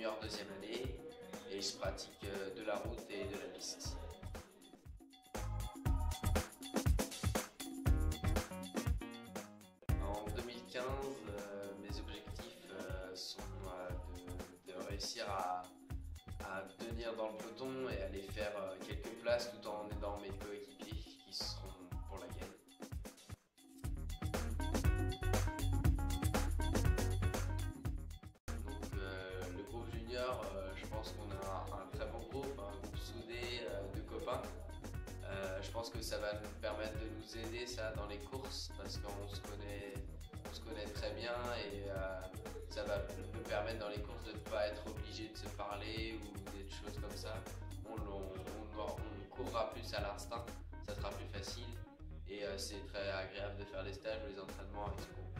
junior deuxième année et je pratique de la route et de la piste. En 2015, mes objectifs sont de réussir à tenir dans le peloton et aller faire quelques places tout en aidant mes coéquipiers qui seront pour la gagne. Donc le groupe junior, je pense qu'on a un très bon groupe, un groupe soudé de copains. Je pense que ça va nous permettre de nous aider ça dans les courses parce qu'on se connaît très bien et ça va nous permettre dans les courses de ne pas être obligé de se parler ou des choses comme ça. On courra plus à l'instinct, ça sera plus facile et c'est très agréable de faire les stages ou les entraînements avec ce groupe.